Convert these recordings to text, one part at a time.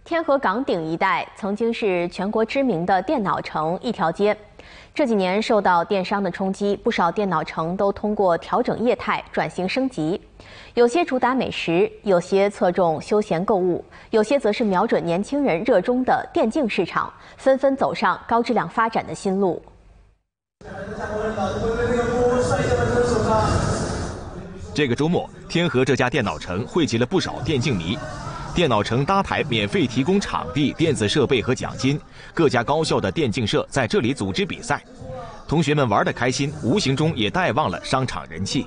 天河岗顶一带曾经是全国知名的电脑城一条街，这几年受到电商的冲击，不少电脑城都通过调整业态转型升级，有些主打美食，有些侧重休闲购物，有些则是瞄准年轻人热衷的电竞市场，纷纷走上高质量发展的新路。 这个周末，天河这家电脑城汇集了不少电竞迷。电脑城搭台免费提供场地、电子设备和奖金，各家高校的电竞社在这里组织比赛，同学们玩得开心，无形中也带旺了商场人气。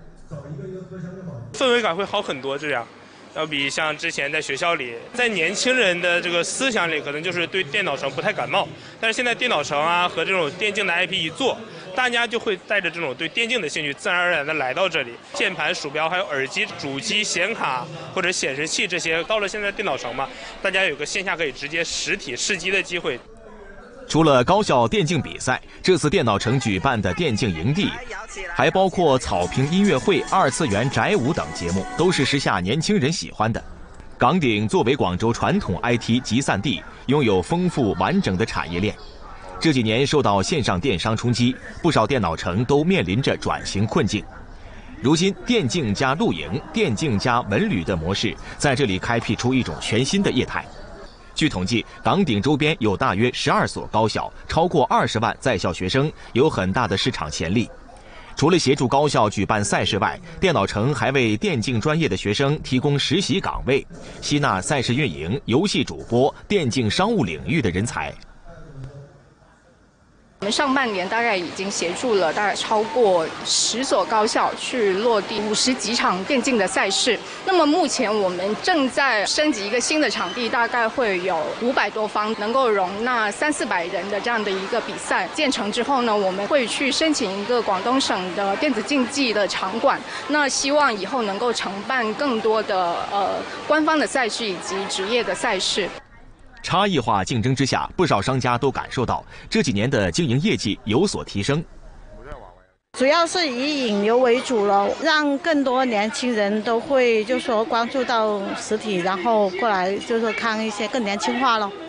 氛围感会好很多，这样。要比像之前在学校里，在年轻人的这个思想里，可能就是对电脑城不太感冒。但是现在电脑城啊和这种电竞的 IP 一做，大家就会带着这种对电竞的兴趣，自然而然的来到这里。键盘、鼠标，还有耳机、主机、显卡或者显示器这些，到了现在电脑城嘛，大家有个线下可以直接实体试机的机会。 除了高校电竞比赛，这次电脑城举办的电竞营地，还包括草坪音乐会、二次元宅舞等节目，都是时下年轻人喜欢的。岗顶作为广州传统 IT 集散地，拥有丰富完整的产业链。这几年受到线上电商冲击，不少电脑城都面临着转型困境。如今，电竞加露营、电竞加文旅的模式，在这里开辟出一种全新的业态。据统计，岗顶周边有大约12所高校，超过20万在校学生，有很大的市场潜力。除了协助高校举办赛事外，电脑城还为电竞专业的学生提供实习岗位，吸纳赛事运营、游戏主播、电竞商务领域的人才。 我们上半年大概已经协助了大概超过10所高校去落地50几场电竞的赛事。那么目前我们正在升级一个新的场地，大概会有500多方，能够容纳300-400人的这样的一个比赛。建成之后呢，我们会去申请一个广东省的电子竞技的场馆。那希望以后能够承办更多的官方的赛事以及职业的赛事。 差异化竞争之下，不少商家都感受到这几年的经营业绩有所提升。 主要是以引流为主了，让更多年轻人都会就说关注到实体，然后过来就是看一些更年轻化了。